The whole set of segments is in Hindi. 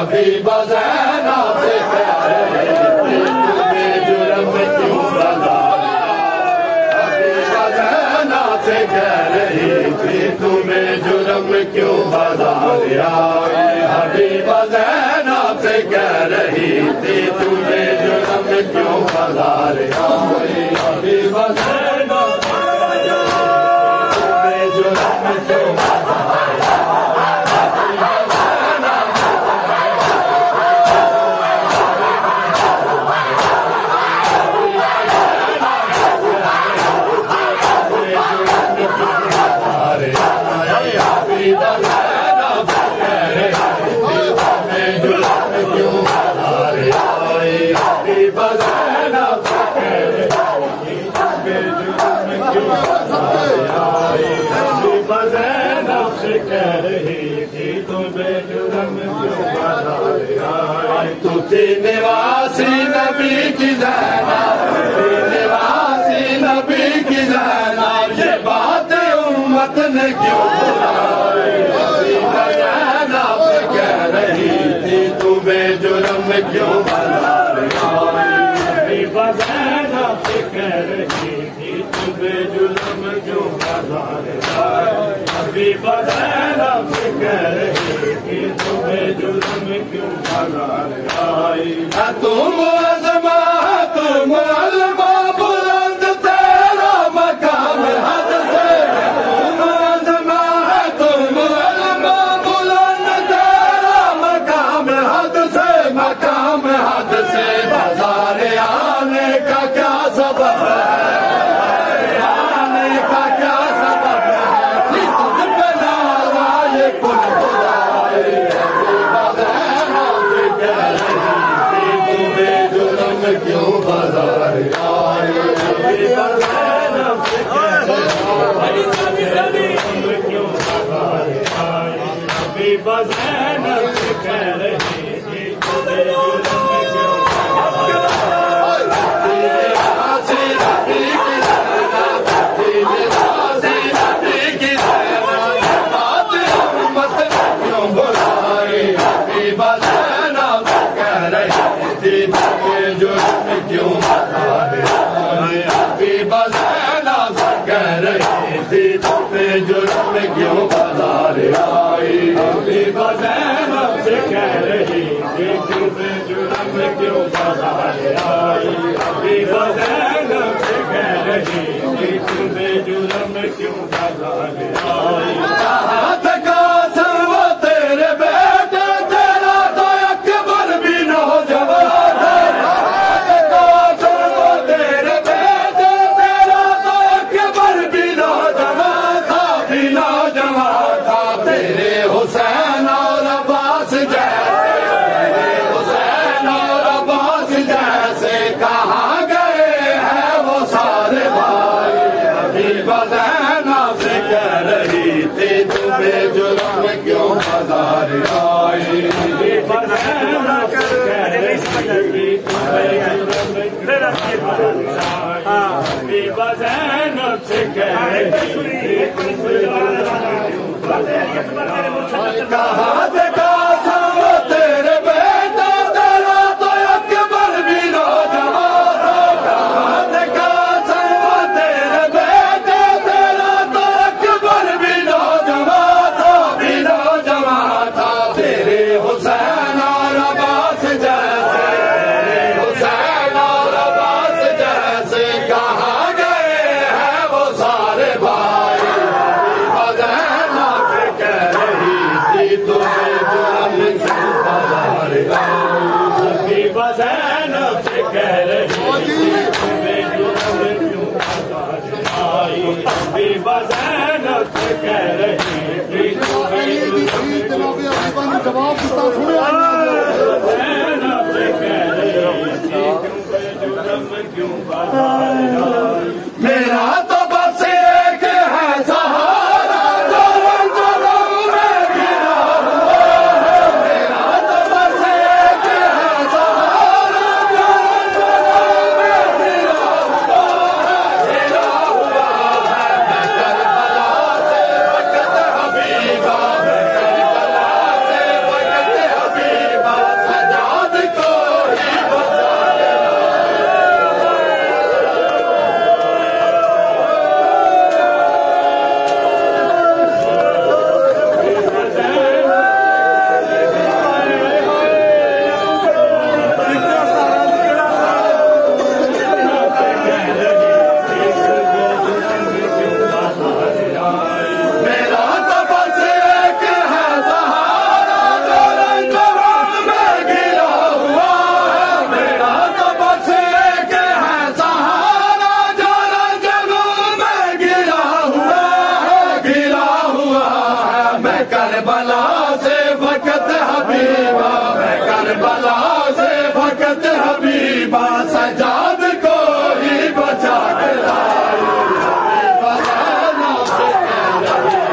हबीब ज़ैनब से कह रही थी तुम्हें जुर्म क्यों बाज़ार हबीब ज़ैनब से कह रही थी तुम्हें जुर्म क्यों बाज़ार आई हबीब ज़ैनब से कह रही थी तुम्हें जुर्म क्यों बाज़ार आई हबीब ज़ैनब तुम्हें जुर्म क्यों निवासी नबी की ज़ैनब निवासी नबी की ज़ैनब ये बात उम्मत ने क्यों बुलाई ज़ैनब से कह रही थी तुम्हें जुर्म क्यों बाज़ार ज़ैनब से कह रही थी तुम्हें जुर्म क्यों बाज़ार हबीब ज़ैनब से कह रही थी तुम्हें जुर्म क्यों बाज़ार तुम अज़मा बुलंद तेरा मकाम हद से तुम अज़मा बुलंद तेरा मकाम हद से बाज़ार आने का क्या सबब है आने का क्या सबब है कि तुझ पे नाज़ा ये कुल खुदाई क्यों बाज़ार आए क्यों बाज़ार आए हबीब ज़ैनब से कह रही थी तुम्हें जुर्म क्यों क्यों हबीब ज़ैनब कह रही थी तुम्हें जुर्म क्यों बाज़ार आई हबीब ज़ैनब से कह रही थी तुम्हें जुर्म क्यों बाज़ार आई हबीब ज़ैनब से कह रही थी तुम्हें जुर्म क्यों बाज़ार आई तुम्हें जुर्म क्यों बाज़ार आई हबीब ज़ैनब से कह रही थी तुम्हें जुर्म हबीब ज़ैनब से कह रही थी कहाँ देखा तेरे बेटा तेरा तो अकबर भी नौजवान कहाँ देखा तेरे बेटा तेरा तो अकबर भी तुम्हें बला से फकत हबीबा सजाद को ही बचा के लाई। बजाना से कह रही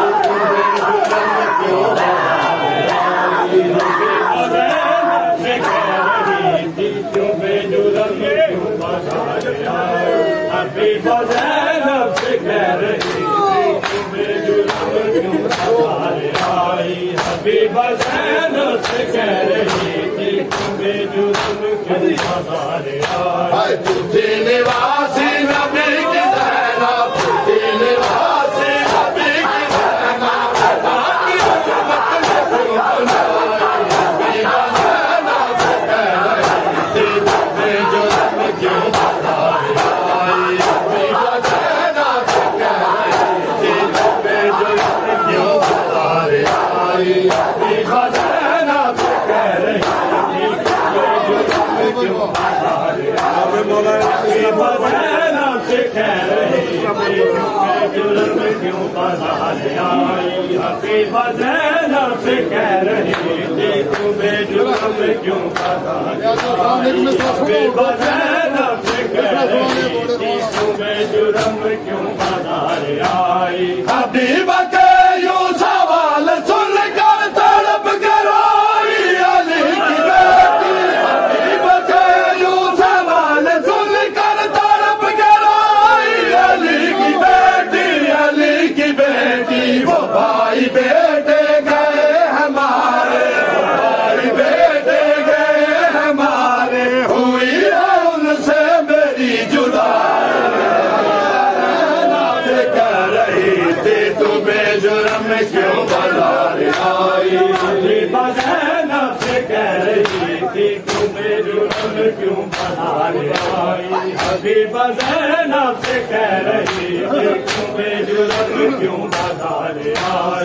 थी तुम्हें जुर्म क्यों बजाने आई। हबीबा ज़ैनब से कह रही थी तुम्हें जुर्म क्यों बजाने आई। हबीबा ज़ैनब से कह रही थी तुम्हें जुर्म क्यों बजाने आई। तुझे निवासी नबी की ज़ैनब, तुझे निवासी नबी की ज़ैनब, बाकी उम्मत ने क्यों बनाई। हबीबा ज़ैनब से कह रही थी तुम्हें जुर्म क्यों बजाने आई। हबीबा ज़ैनब से कह रही थी तुम्हें जुर्म क्यों बजाने आई। हबीबा ज़ैनब से कह रही थी तुम्हें जुर्म क्यों बजाने आई। हबीबा ज़ैनब से कह रही थी तुम्हें जुर्म क्यों बजाने आई। हबीबा ज़ैनब से कह रही थी तुम्हें जुर्म क्यों बजाने आई। हबीबा ज़ैनब से कह रही थी तुम्हें जुर्म क्यों बजाने आई। हबीबा के यूं सवाल सुनकर तड़प कर रोई अली की बेटी। हबीबा के यूं सवाल सुनकर तड़प कर रोई अली की बेटी। अली की बेटी वो भाई बेटे गए हमारे, भाई बेटे गए हमारे, हुई है उनसे मेरी जुदाई। से कह रही थी तुम्हें जुर्म क्यों बजाने आई। हबीबा ज़ैनब से कह रही थी तुम्हें जुर्म क्यों बजाने आई। हबीबा ज़ैनब से कह रही थी तुम्हें जुर्म क्यों बजाने आई।